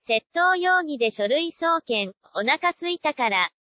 窃盗容疑で書類送検、お腹すいたから。